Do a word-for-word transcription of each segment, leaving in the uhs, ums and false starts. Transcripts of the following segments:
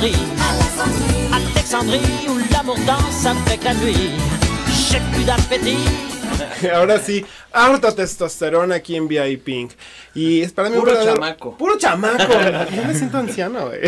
Alexandrie, Alexandrie où l'amour danse avec la nuit. J'ai plus d'appétit. Ahora sí, harta testosterona aquí en V I Pink. Y es para mí puro un verdadero, chamaco. Puro chamaco. Yo me siento anciano, güey.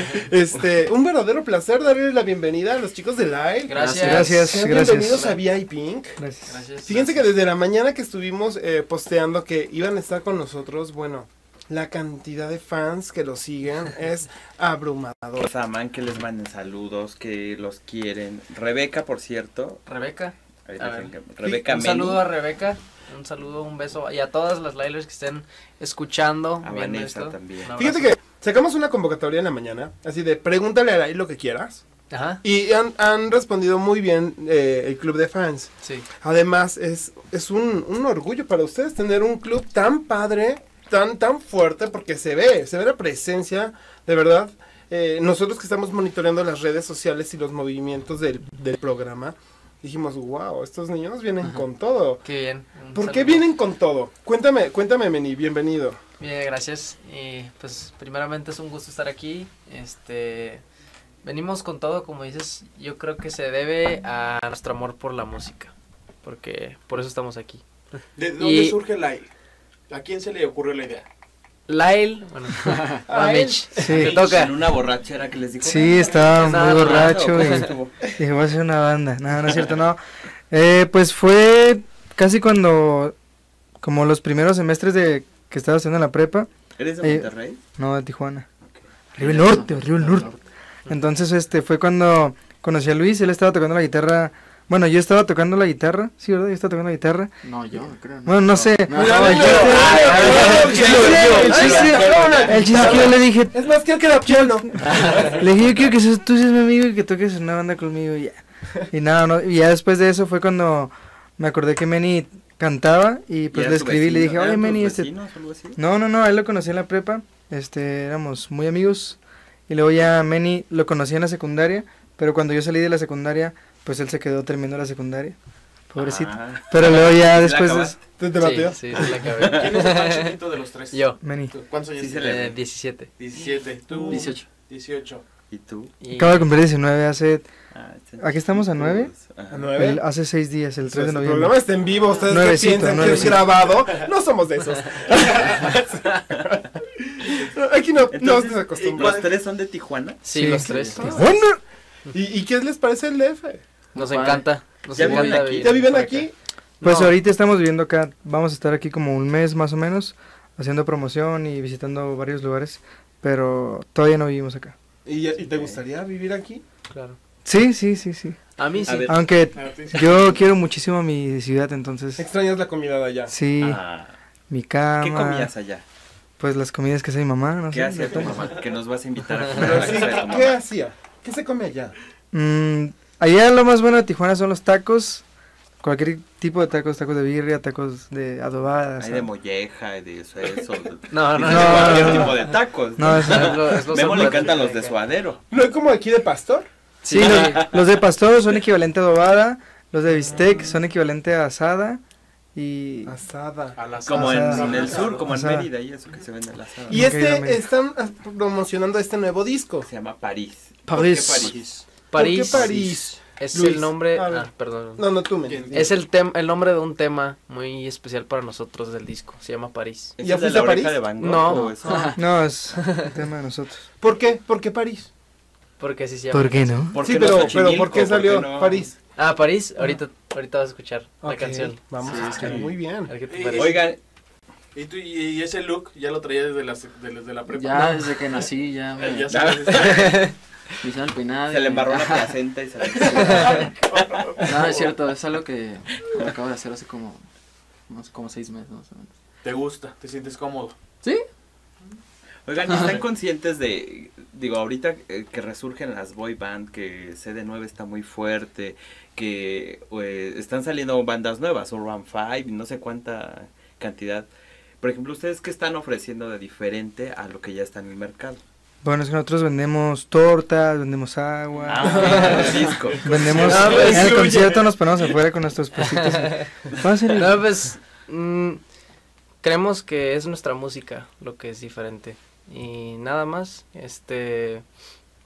Este, un verdadero placer darles la bienvenida a los chicos de Live. Gracias. Gracias, Sean gracias. bienvenidos a V I Pink. Gracias. Gracias. Fíjense que desde la mañana que estuvimos eh, posteando que iban a estar con nosotros, bueno, la cantidad de fans que los siguen es abrumador. Los aman, que les manden saludos, que los quieren. Rebeca, por cierto. Rebeca. Ahí A dicen ver. que- Rebeca Un Meni, saludo a Rebeca. Un saludo, un beso. Y a todas las Lailers que estén escuchando. a viendo Vanessa esto. también. Un abrazo. Fíjate que sacamos una convocatoria en la mañana, así de pregúntale a Lai lo que quieras. Ajá. Y han, han respondido muy bien eh, el club de fans. Sí. Además, es, es un, un orgullo para ustedes tener un club tan padre, tan, tan fuerte, porque se ve, se ve la presencia, de verdad. Eh, nosotros que estamos monitoreando las redes sociales y los movimientos del, del programa, dijimos, wow, estos niños vienen Ajá. con todo. Qué bien. Un ¿Por qué saludo. vienen con todo? Cuéntame, cuéntame, Meni, bienvenido. Bien, gracias. Y pues primeramente es un gusto estar aquí. Este venimos con todo, como dices, yo creo que se debe a nuestro amor por la música, porque por eso estamos aquí. ¿De dónde Y- surge la ¿A quién se le ocurrió la idea? Lyle, bueno, a Mitch, Sí. te toca. En una borrachera que les dijo. Sí, estaba Nada muy raro, borracho ¿cómo y estuvo? dije, voy a hacer una banda. No, no es cierto, no. Eh, pues fue casi cuando, como los primeros semestres de que estaba haciendo la prepa. ¿Eres de Eh, Monterrey? No, de Tijuana. Arriba el norte, arriba el norte. Entonces, este, fue cuando conocí a Luis, él estaba tocando la guitarra. Bueno, yo estaba tocando la guitarra, sí, ¿verdad? Yo estaba tocando la guitarra. No, yo creo. Bueno, no sé. No, El no, chiste- no, el chiste- el chiste- el chiste es que yo le dije, Es más, quiero que la piano. le dije, yo quiero que seas, tú seas mi amigo y que toques en una banda conmigo y ya. Y nada, no, y ya después de eso fue cuando me acordé que Meni cantaba y pues ¿Y le era tu escribí y le vecino? dije, oye ¿Eran tus Meni, este... vecinos o algo así? No, no, no, a él lo conocí en la prepa, este, éramos muy amigos. Y luego ya Meni lo conocí en la secundaria, pero cuando yo salí de la secundaria, pues él se quedó terminando la secundaria. Pobrecito. Ah. Pero luego ya ¿Sí la después... de- acabaste? ¿Te, te batió? Sí, sí, sí, la acabé. ¿Quién es el más chiquito de los tres? Yo, Meni. ¿Cuántos años Sí se tienes? le- eh, diecisiete. diecisiete. ¿Tú? dieciocho. dieciocho. ¿Y tú? Y- Acabo de cumplir diecinueve hace... Ah, sí. ¿Aquí estamos a nueve? Ajá. ¿A nueve? el- hace seis días, el tres de El noviembre. programa está en vivo, ustedes que Nuevecito, piensan que es nuevecito. grabado, no somos de esos. Aquí no, no Entonces, se acostumbra. ¿los tres son de Tijuana? Sí, Sí. los tres. Bueno, ¿Y, ¿Y qué les parece el D F? Nos Padre. encanta. Nos ¿Ya viven encanta aquí? vivir ¿Ya viven por aquí? acá. pues No, ahorita estamos viviendo acá, vamos a estar aquí como un mes más o menos, haciendo promoción y visitando varios lugares, pero todavía no vivimos acá. ¿Y, y te gustaría vivir aquí? claro. Sí, sí, sí, sí. A mí sí. A ver. Aunque A ver, te- yo quiero muchísimo mi ciudad, entonces ¿Extrañas la comida de allá? sí, Ah, mi ¿qué cama, comías allá? pues las comidas que hace mi mamá, no ¿Qué sé. hacía tu depende. mamá? Que nos vas a invitar a comer a Pero la sí, casa de tu ¿qué, mamá. qué hacía? ¿Qué se come allá? Mm, allá lo más bueno de Tijuana son los tacos, cualquier tipo de tacos, tacos de birria, tacos de adobadas. Hay de molleja, hay de eso, eso. No, no, Dice no, cualquier no, no. tipo de tacos. No, es- Es lo- es lo Memo le sabroso. encantan los de suadero. ¿No hay como aquí de pastor? Sí, los, los de pastor son equivalente a adobada, los de bistec son equivalente a asada y... Asada. A las Como en, Asada. en el sur, como en Asada. Mérida y eso que se vende en la asada. Y Ok, dame. este, están ah, promocionando este nuevo disco. Se llama París. París. ¿Por qué París? París, ¿Por qué París? es Luis, el nombre, a ver. ah, perdón. No, no, tú me. ¿Quién? Es el tem el nombre de un tema muy especial para nosotros del disco. Se llama París. ¿Es ¿Ya el de fuiste la a oreja París? de Van Gogh No. o eso? No, es el tema de nosotros. ¿Por qué? ¿Por qué París? Porque así se llama. ¿Por qué no? ¿Por Sí, qué no pero, Xochimilco? pero ¿por qué salió no? París? Ah, París. Ahorita, ahorita vas a escuchar la Ok, canción. Vamos Sí, a es escuchar. que- Muy bien. A ver qué te Y- parece. Oigan, ¿Y, tú, y, y ese look ya lo traía desde la, sec- de- desde la prepa? Ya desde que nací, ya me, Eh, ya me sabes. hicieron el peinado. se y- le embarró la placenta y se le... No, es cierto, es algo que lo acabo de hacer hace como, unos como seis meses más o menos. ¿Te gusta? ¿Te sientes cómodo? ¿Sí? Oigan, ¿y ¿están conscientes de, digo, ahorita eh, que resurgen las boy band, que C D nueve está muy fuerte, que eh, están saliendo bandas nuevas, Urban Five, no sé cuánta cantidad. Por ejemplo, ¿ustedes qué están ofreciendo de diferente a lo que ya está en el mercado? Bueno, es que nosotros vendemos tortas, vendemos agua, Ah, el disco. vendemos... Ah, pues, en el suyo. concierto nos ponemos afuera con nuestros puestitos. Pásenle. No, pues mm, creemos que es nuestra música lo que es diferente y nada más. Este,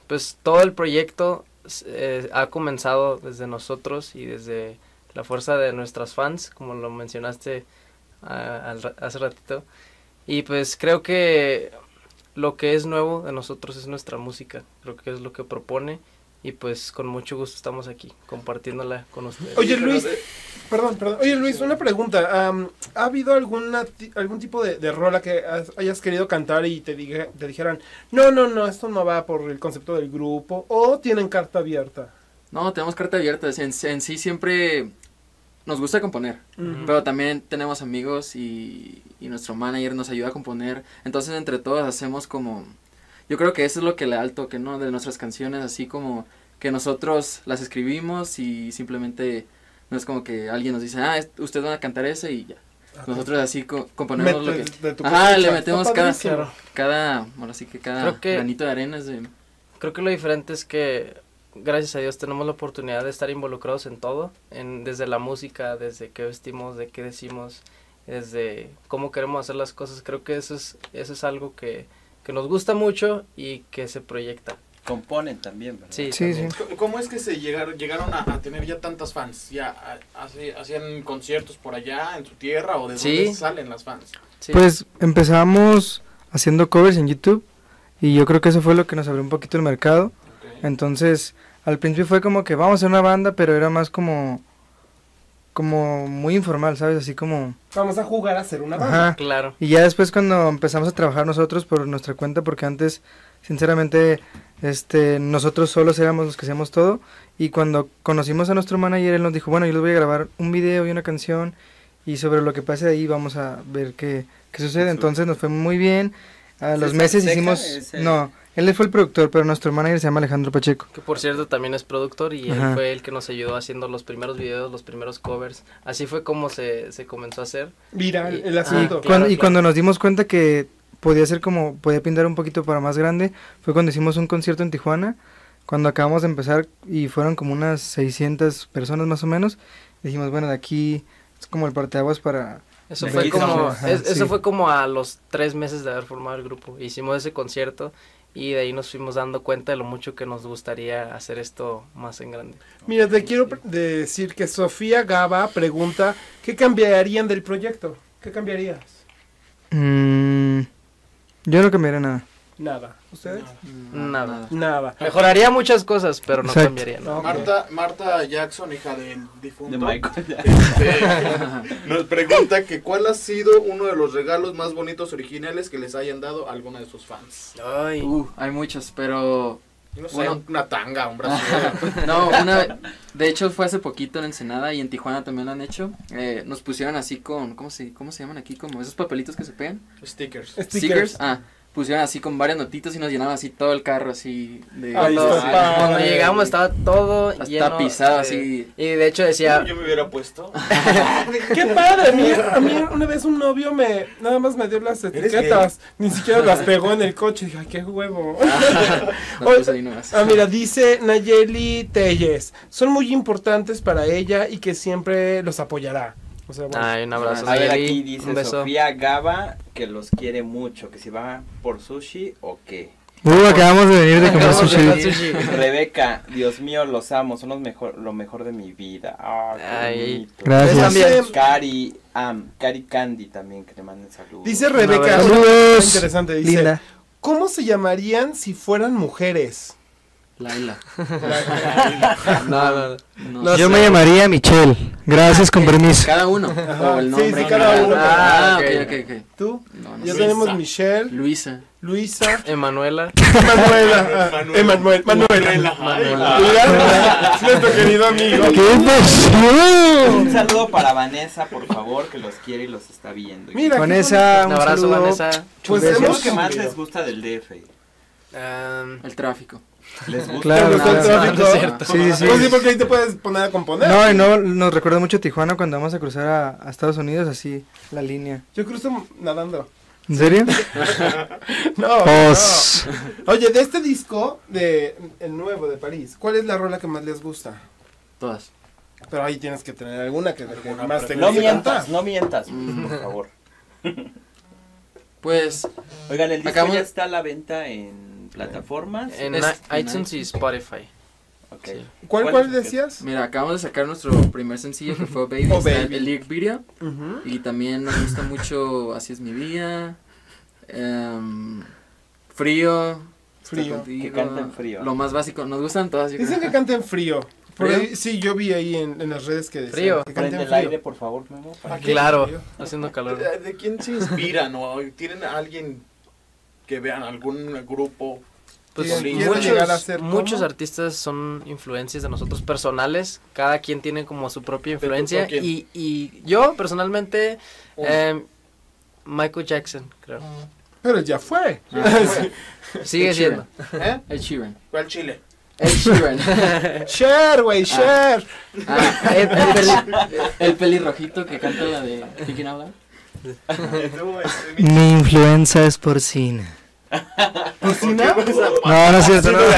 pues todo el proyecto eh, ha comenzado desde nosotros y desde la fuerza de nuestras fans, como lo mencionaste a, al, hace ratito. Y pues creo que lo que es nuevo de nosotros es nuestra música, creo que es lo que propone. Y pues con mucho gusto estamos aquí compartiéndola con ustedes. Oye Luis, perdón, perdón. Oye Luis, una pregunta. Um, ¿Ha habido alguna ti- algún tipo de, de rola que has- hayas querido cantar y te, diga, te dijeran, no, no, no, esto no va por el concepto del grupo? ¿O tienen carta abierta? No, tenemos carta abierta. En, en sí siempre nos gusta componer. Ujú. Pero también tenemos amigos y, y nuestro manager nos ayuda a componer. Entonces entre todos hacemos como... Yo creo que eso es lo que le da el toque, ¿no? De nuestras canciones, así como que nosotros las escribimos y simplemente no es como que alguien nos dice, ah, es- ustedes van a cantar ese y ya. Okay. Nosotros así co- componemos lo que... Metes de tu Ajá, cosecha. le metemos Está cada, padrísimo. cada, ahora sí que cada Creo que- granito de arena es de... Creo que lo diferente es que, gracias a Dios, tenemos la oportunidad de estar involucrados en todo, en, desde la música, desde qué vestimos, de qué decimos, desde cómo queremos hacer las cosas. Creo que eso es, eso es algo que, que nos gusta mucho y que se proyecta. Componen también, ¿verdad? Sí, Sí, también. sí. ¿Cómo- ¿Cómo es que se llegaron, llegaron a, a tener ya tantas fans? ¿Ya a- hace- hacían conciertos por allá, en su tierra, o de Sí. dónde salen las fans? Sí. Pues empezamos haciendo covers en YouTube y yo creo que eso fue lo que nos abrió un poquito el mercado. Ok. Entonces, al principio fue como que vamos a hacer una banda, pero era más como como muy informal, ¿sabes? Así como Vamos a jugar a hacer una banda. ajá. Claro. Y ya después cuando empezamos a trabajar nosotros por nuestra cuenta, porque antes, sinceramente, este, nosotros solos éramos los que hacíamos todo, y cuando conocimos a nuestro manager, él nos dijo, bueno, yo les voy a grabar un video y una canción, y sobre lo que pase de ahí vamos a ver qué, qué sucede. Entonces nos fue muy bien, a los ¿César meses Seca hicimos, es el- no, él fue el productor, pero nuestro manager se llama Alejandro Pacheco. Que por cierto también es productor y Ajá. él fue el que nos ayudó haciendo los primeros videos, los primeros covers. Así fue como se, se comenzó a hacer. Mira el, el Ah, asunto. Y, claro, cuando, y claro. cuando nos dimos cuenta que podía ser como, podía pintar un poquito para más grande, fue cuando hicimos un concierto en Tijuana, cuando acabamos de empezar y fueron como unas seiscientas personas más o menos, dijimos, bueno, de aquí es como el parteaguas para... Eso De fue aquí como, somos. Ajá, es- eso sí. fue como a los tres meses de haber formado el grupo. Hicimos ese concierto y de ahí nos fuimos dando cuenta de lo mucho que nos gustaría hacer esto más en grande. Mira, te quiero pre- decir que Sofía Gaba pregunta, ¿qué cambiarían del proyecto? ¿Qué cambiarías? Mm, yo no cambiaría nada. Nada. ¿Ustedes? Mm, Nada. Nada. Mejoraría muchas cosas, pero no Exacto. cambiaría. ¿no? Ok. Marta, Marta Jackson, hija del difunto, De Michael. este, nos pregunta que cuál ha sido uno de los regalos más bonitos originales que les hayan dado a alguna de sus fans. Ay, Uh, hay muchos, pero... No sé, Bueno. una tanga, un brasileño. No, una, de hecho fue hace poquito en Ensenada y en Tijuana también lo han hecho. Eh, nos pusieron así con, ¿cómo se, cómo se llaman aquí? Como esos papelitos que se pegan. Stickers. Stickers. Ah, pusieron así con varias notitas y nos llenaban así todo el carro así de... Ahí cuando, está padre. cuando llegamos estaba todo Hasta lleno. pisado de- así. Y de hecho decía, Yo me hubiera puesto. ¡Qué padre! A mí, a mí una vez un novio me nada más me dio las etiquetas, ni siquiera las pegó en el coche. Dije, ¡ay, qué huevo! Nos puso ahí nomás. Ah, mira, dice Nayeli Telles, son muy importantes para ella y que siempre los apoyará. O sea, bueno, ay, un abrazo. A ver, Nayeli, aquí dice un beso. Sofía Gaba que los quiere mucho, que si va por sushi o qué. Uh, acabamos de venir de comer Acabamos de sushi. comer sushi. Rebeca, Dios mío, los amo, son los mejor, lo mejor de mi vida. Ah, qué Ay. bonito. Gracias. Ustedes también. Cari, Am, Cari Candy también, que le manden saludos. dice Rebeca, abrazo. una cosa Saludos. interesante, dice, Linda. ¿cómo se llamarían si fueran mujeres? Laila. No, no, no. No No sé. Yo me llamaría Michelle. Gracias, con permiso. Cada uno. Ajá, O el sí, nombre. sí, cada uno. Ah, Ah, ok, ok. ok, ok. ¿Tú? No, no Ya sé. tenemos Michelle, Luisa. Luisa, Emanuela. Manuela, ah, Emanuel, Manuela. Mira, nuestro querido amigo. ¡Qué emoción! Un saludo para Vanessa, por favor, que los quiere y los está viendo. Mira, qué Vanessa, Un un abrazo, saludo. Vanessa. Pues ¿qué es lo hemos que más subido. les gusta del D F? Um, El tráfico. ¿Les gusta? Claro, ¿Te gustó el claro. tráfico? No, no es cierto. Sí, sí, sí. Pues sí, porque ahí te puedes poner a componer. No, y no, nos recuerda mucho Tijuana cuando vamos a cruzar a, a Estados Unidos, así, la línea. Yo cruzo nadando. ¿En serio? No, Pues- no. Oye, de este disco, de el nuevo de París, ¿cuál es la rola que más les gusta? Todas. Pero ahí tienes que tener alguna que, que Alguna más te No guste mientas, cantar. no mientas, Mm. por favor. Pues, Oigan, el disco Acabamos- ya está a la venta en plataformas. En Es- i- iTunes y Spotify. Ok. Sí. ¿Cuál, ¿Cuál cuál es? decías? Mira, acabamos de sacar nuestro primer sencillo que fue Baby, Oh, está Baby. el lyric video. Ujú. Y también nos gusta mucho Así es mi vida, em, Frío, Estar Frío. contigo, Que canten Frío. Lo más básico, nos gustan todas. Yo Dicen creo. que canten frío. Por ¿Frío? ahí, sí, yo vi ahí en, en las redes que decían Frío. que Prende canten el frío. aire, por favor, Memo. para ¿A que- qué? Claro, Frío. haciendo calor. ¿De, de quién se inspiran? ¿No? ¿Tienen a alguien que vean algún grupo? Pues ¿Quieren- quieren muchos, llegar a ser muchos como? artistas son influencias de nosotros personales. Cada quien tiene como su propia influencia. quién? Y, y yo personalmente, Uno. em, Michael Jackson, creo. Pero ya fue. Sigue Ed siendo. ¿Eh? Ed Sheeran. ¿Cuál Chile? Ed Sheeran. Share, güey, share. Ah, el, el peli- el pelirrojito que canta la de Thinking Out Loud. Mi influenza es porcina. ¿Porcina? No, no es cierto, no.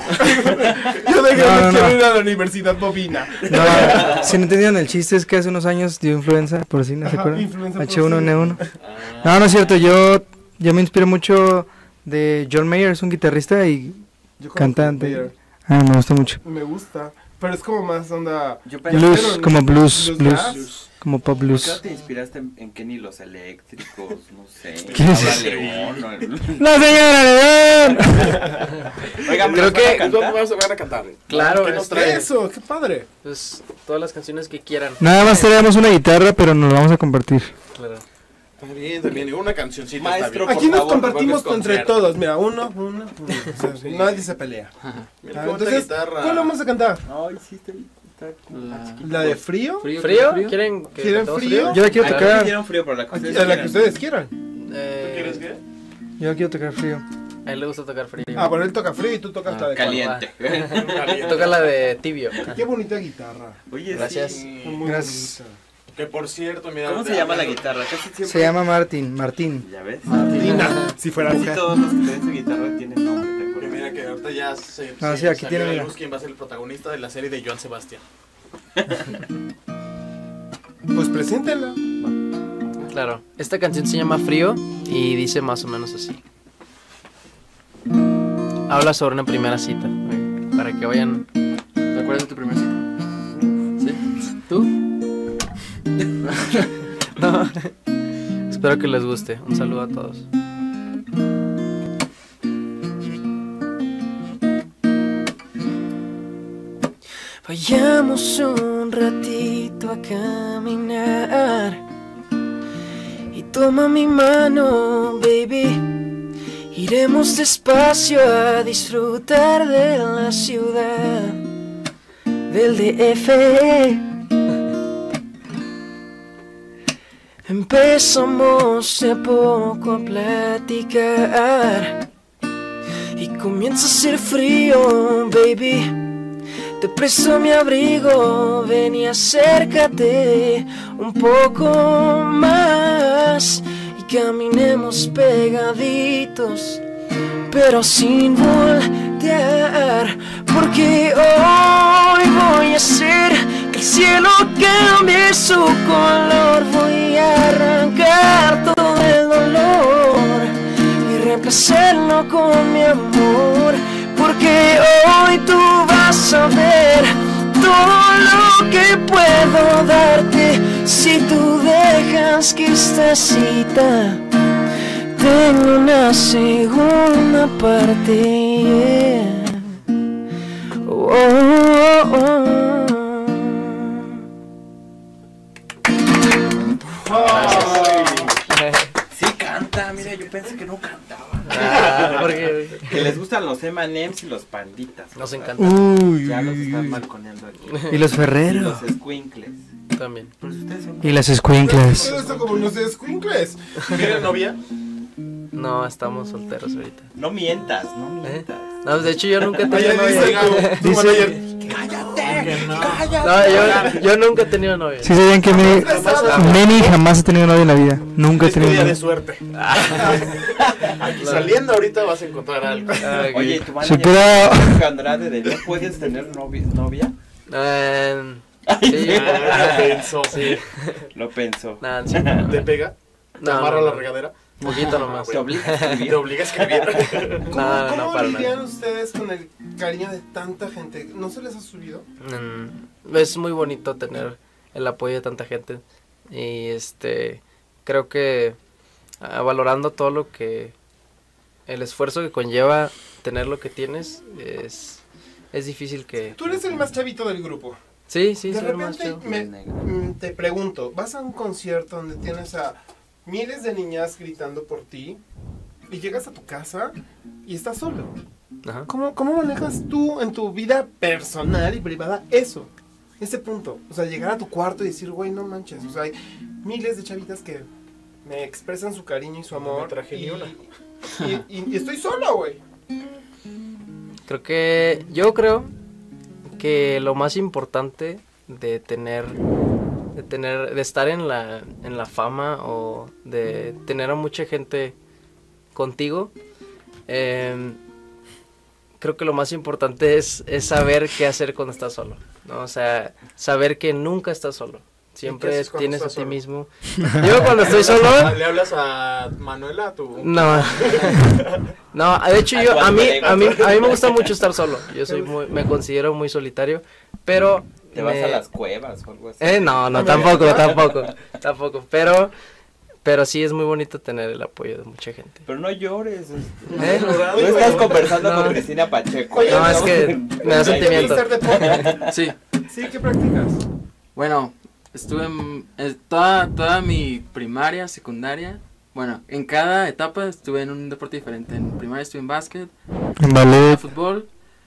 Yo dejé No, no, que no. ir a la universidad bobina. No, si no entendieron el chiste es que hace unos años dio influenza porcina, ¿se Ajá, acuerdan? influenza H uno N uno. Ah, No, no es cierto, yo, yo me inspiro mucho de John Mayer, es un guitarrista y Yo conozco cantante. Mayer. Ah, me gusta mucho. Me gusta. Pero es como más onda. Yo pensé, Blues, Pero, como blues, blues blues, jazz. como pop ¿por qué no blues. te inspiraste en, en Kenny los Eléctricos? No sé. ¿Quién es Laura ese? León. ¿no? ¡La señora León! Oigan, ¿me Creo los van a que- Entonces cantar? vamos a, van a cantar. Claro, ¿Qué nos este- traen? Eso, qué padre. Pues todas las canciones que quieran. Nada más traemos una guitarra, pero nos la vamos a compartir. Claro. Está bien, está bien. Una cancioncita Maestro, está bien. Aquí nos favor, compartimos porque es entre concierto. todos. Mira, uno, uno, uno. O sea, nadie se pelea. Mira, Ah, qué bonita entonces, guitarra. ¿cuál vamos a cantar? Ay, sí, está, está como La- más chiquito. ¿La de frío? ¿Frío? ¿Frío? ¿Frío? ¿Quieren que ¿Quieren cantemos frío? Yo la quiero Ah, tocar. me dieron frío, pero la que Aquí, ustedes a la que quieran. ustedes quieran. Eh, ¿Tú quieres qué? Yo la quiero tocar frío. A él le gusta tocar frío. Ah, pero él toca frío y tú tocas Ah, la de Caliente. Toca la de tibio. calor. Qué bonita guitarra. Oye, Gracias. sí. Está muy Gracias. bonita. Que por cierto, mira. ¿Cómo se llama la guitarra? Casi siempre. Se llama Martín, Martín. ¿Ya ves? Martina, si fuera Casi mujer. todos los que tienen esa guitarra tienen nombre, ¿te Que acuerdas? mira que ahorita ya se, Ah, se sí, aquí salió tiene, a la mira. luz quién va a ser el protagonista de la serie de Joan Sebastián. Pues preséntenla. Claro. Esta canción se llama Frío y dice más o menos así. Habla sobre una primera cita. eh, Para que vayan. ¿Te acuerdas de tu primer cita? ¿Sí? ¿Tú? No. Espero que les guste. Un saludo a todos. Vayamos un ratito a caminar y toma mi mano, baby. Iremos despacio a disfrutar de la ciudad del D F. Empezamos de poco a platicar y comienza a hacer frío, baby. Te presto mi abrigo, ven y acércate un poco más y caminemos pegaditos, pero sin voltear, porque hoy voy a hacer que el cielo cambie su color. Voy a arrancar todo el dolor y reemplazarlo con mi amor, porque hoy tú vas a ver todo lo que puedo darte si tú dejas que esta cita tenga una segunda parte. Oh, oh, oh. Sí canta, mira, yo pensé que no cantaba. Ah, porque Que les gustan los M and M's y los panditas. nos ¿verdad? encanta Uy, Ya los uy, están uy. malconeando aquí. Y los Y Ferreros. los squinkles. también. Pero si ustedes son... Y las escuinclas. Pero esto como los escuincles. ¿Tienen novia? No, estamos solteros ahorita. No mientas, no ¿Eh? mientas. No, de hecho yo nunca he Oye, tenido dice novia. tu manager. No, yo, yo nunca he tenido novia. Sí sabían que Meni, Meni jamás ha tenido novia en la vida. Nunca ha Es tenido día de novia. suerte. Aquí saliendo ahorita vas a encontrar algo. Ah, ok. Oye, ¿y tu Se manager queda- Jorge Andrade de no puedes tener novia? novia? Eh, sí. Ah, pensó. Sí. Lo pensó. Nah, sí, ¿Te pega? ¿Te No, amarra no, la no. regadera? Un poquito nomás. Te obliga a escribir. Te obliga a escribir. ¿Cómo, No, no, no, cómo para lidian nada. ustedes con el cariño de tanta gente? ¿No se les ha subido? Mm, es muy bonito tener el apoyo de tanta gente y este creo que ah, valorando todo lo que el esfuerzo que conlleva tener lo que tienes es es difícil que Tú eres el más chavito del grupo. sí sí De soy el más repente chido. me- mm, te pregunto, vas a un concierto donde tienes a miles de niñas gritando por ti y llegas a tu casa y estás solo. Ajá. ¿Cómo, cómo manejas tú en tu vida personal y privada eso? Ese punto. O sea, llegar a tu cuarto y decir, güey, no manches. O sea, hay miles de chavitas que me expresan su cariño y su amor. me traje y, ni una. Y, y- y estoy solo, güey. Creo que yo creo que lo más importante de tener de tener de estar en la en la fama o de tener a mucha gente contigo em, creo que lo más importante es, es saber qué hacer cuando estás solo, ¿no? O sea, saber que nunca estás solo. ¿Y qué Siempre haces cuando tienes a estás ti solo? mismo. Yo cuando estoy solo ¿Le hablas a Manuela, a tu...? no. No, de hecho yo a mí a mí a mí me gusta mucho estar solo. Yo soy muy me considero muy solitario, pero Te vas me- a las cuevas o algo así. Eh, no, no, tampoco, tampoco, tampoco, pero pero sí es muy bonito tener el apoyo de mucha gente. Pero no llores. ¿Eh? No estás conversando No. con Cristina Pacheco. Oye, No, es que me da sentimiento. ¿Quieres ser deporte? Sí, Sí, ¿qué practicas? bueno, estuve en, en toda, toda mi primaria, secundaria. Bueno, en cada etapa estuve en un deporte diferente. En primaria estuve en básquet, En ballet. fútbol,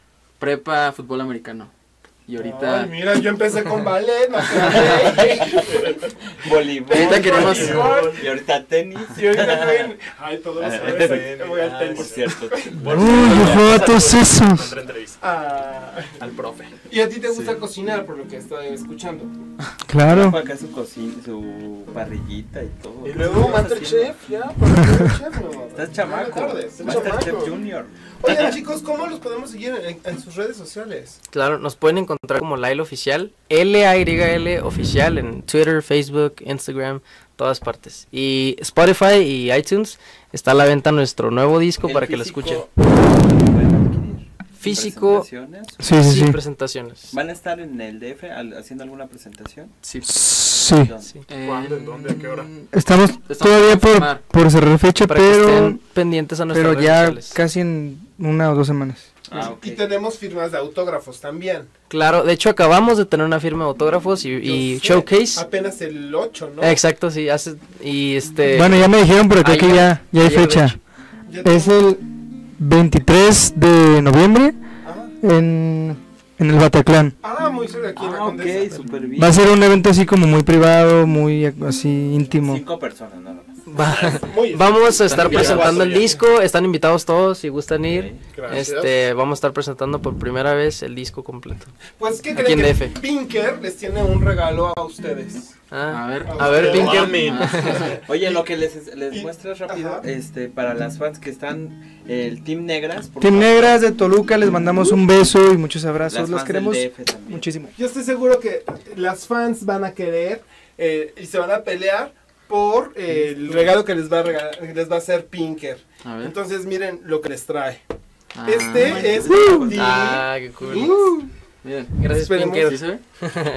prepa, fútbol americano. Y ahorita... Ay, mira, yo empecé con ballet, no sé. Voleibol. Ahorita queremos- voleibol. Y ahorita tenis. Y ahorita estoy en... Ay, todos los jueves voy al Por tenis. cierto. Uy, yo juego a todos esos. Otra entrevista. Ah, Al profe. y a ti te gusta Sí. cocinar, por lo que estoy escuchando. Claro. Fue acá su cocina, su parrillita y todo. Y luego Masterchef, ya, por Masterchef, no. Estás chamaco. No me tardes, estás Masterchef chamaco. Junior. Oigan, chicos, ¿cómo los podemos seguir en, en sus redes sociales? Claro, nos pueden encontrar como Lyle Oficial, L A Y L Oficial en Twitter, Facebook, Instagram, todas partes. Y Spotify y iTunes está a la venta nuestro nuevo disco El para que lo físico, escuchen. ¿lo pueden adquirir? Físico, ¿Presentaciones? Sí, sí, sin sí. presentaciones. ¿Van a estar en el D F al- haciendo alguna presentación? Sí. Sí. ¿Dónde? Sí. ¿Cuándo? ¿En dónde? ¿A qué hora? Estamos Estamos todavía por por, confirmar. por cerrar fecha, Para que pero, estén pendientes a nuestras pero redes ya sociales. casi en una o dos semanas. Ah, ok. Y tenemos firmas de autógrafos también. Claro, de hecho acabamos de tener una firma de autógrafos y, y Yo sé, showcase. Apenas el ocho, ¿no? Exacto, sí, hace y este Bueno, ya me dijeron, pero creo que ayer- ya, ya hay ayer, de fecha. hecho. Ya Es tenemos- el veintitrés de noviembre Ah, en, en el Bataclan. ah, muy cerca aquí en la Ah, ok, Condesa. súper bien. Va a ser un evento así como muy privado, muy así íntimo. Cinco personas, nada más. Va- Muy vamos a estar invitados. presentando el disco, están invitados todos si gustan ir. Gracias. Este, vamos a estar presentando por primera vez el disco completo. Pues, ¿qué Aquí creen? en Que D F. Pinker les tiene un regalo a ustedes. Ah, A ver. a ver, Pinker. Mamen. Oye, lo que les, les y- muestras rápido, ajá. este, para las fans que están, el Team Negras. por Team favor. Negras de Toluca, les mandamos un beso y muchos abrazos. Las Los fans del queremos D F también. muchísimo. Yo estoy seguro que las fans van a querer eh, y se van a pelear por eh, el regalo que les va a regalar, les va a hacer Pinker. A ver. Entonces miren lo que les trae. Ah, Este es Uh. de- Ah, qué cool. Uh, Miren. Gracias, Esperemos. ¿Sí Pinker. se ve?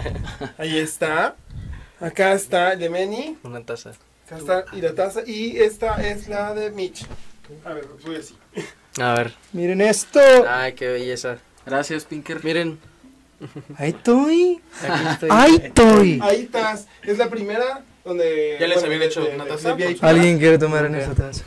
ahí está. Acá está el de Meni. Una taza. Acá está y la taza. Y esta es la de Mitch. A ver, voy así. A ver. Miren esto. Ay, qué belleza. Gracias, Pinker. Miren, Ahí estoy. aquí estoy. Ahí estoy. Ahí estás. Es la primera donde. ¿Ya les bueno, habían de- hecho de- una de- taza? de V I P. Alguien quiere tomar en esa taza.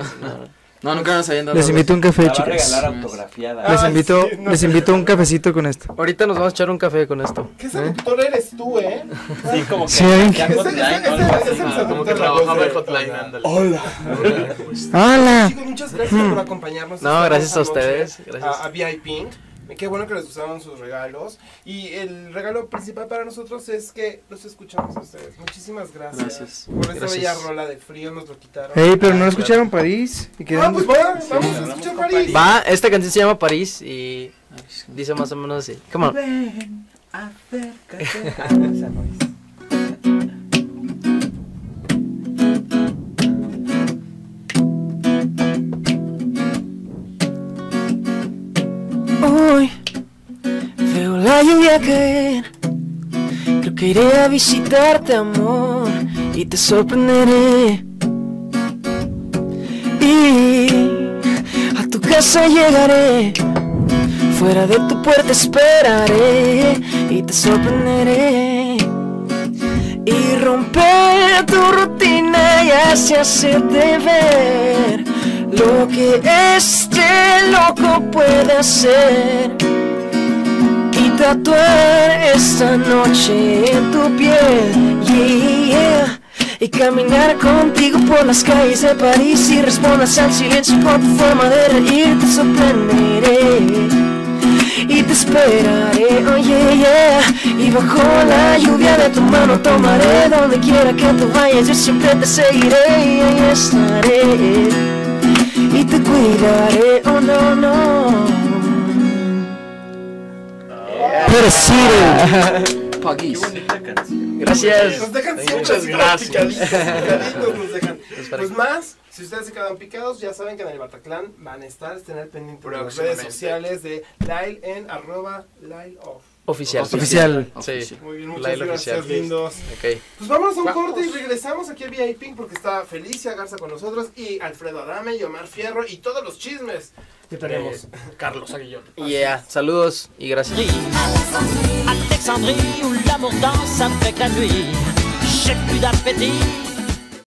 No, nunca nos habían dado. Les invito a un café, La va a chicas. regalar autografiada. Ah, Les invito, sí, no les sé. invito a un cafecito con esto. Ahorita nos vamos a echar un café con esto. ¿Qué ¿eh? seductor eres tú, eh? Sí, como que Sí. ya Ese- hotline, ese- o algo ese- así. ese es el Ah, como que seductor, la trabajaba voz el de- hotline, ándale. Hola. ¡Hala! Chicos, muchas gracias por acompañarnos. No, esta gracias a hermosa ustedes, noche gracias. A, a V I P. Qué bueno que les gustaron sus regalos. Y el regalo principal para nosotros es que los escuchamos a ustedes. Muchísimas gracias. Gracias. Por esa Gracias. bella rola de frío nos lo quitaron. Ey, pero no lo escucharon París. Y Ah, quedaron- pues va, vamos a vamos escuchar con París. Va, esta canción se llama París y dice más o menos así. Come on. Ven, acércate. Ah, no, esa no es. la lluvia caer, creo que iré a visitarte, amor, y te sorprenderé. Y a tu casa llegaré, fuera de tu puerta esperaré y te sorprenderé. Y romper tu rutina y así hacerte ver lo que este loco puede hacer. Y tatuar esta noche en tu piel, yeah. Y caminar contigo por las calles de París y respondas al silencio con tu forma de reír. Te sorprenderé y te esperaré, oh yeah, yeah. Y bajo la lluvia de tu mano tomaré, donde quiera que tú vayas yo siempre te seguiré y ahí estaré y te cuidaré, oh no, no. Pero Qué bonita canción. Gracias. Nos dejan siempre Muchas así como gracias. picaditos, picaditos nos dejan. Espera. Pues más, si ustedes se quedan picados, ya saben que en el Bataclan van a estar, estén al pendiente de las redes Próximamente. sociales de Lyle en arroba Lyle off. Oficial. Oficial. Sí. Muy bien, muchas Lyle gracias, oficial. lindos. Ok. Pues vámonos a un Vamos. corte y regresamos aquí a V I P porque está Felicia Garza con nosotros y Alfredo Adame y Omar Fierro y todos los chismes que tenemos. Carlos Aguillón. Yeah. Saludos y gracias. Alexandrie où l'amour danse avec la nuit. J'ai plus d'appétit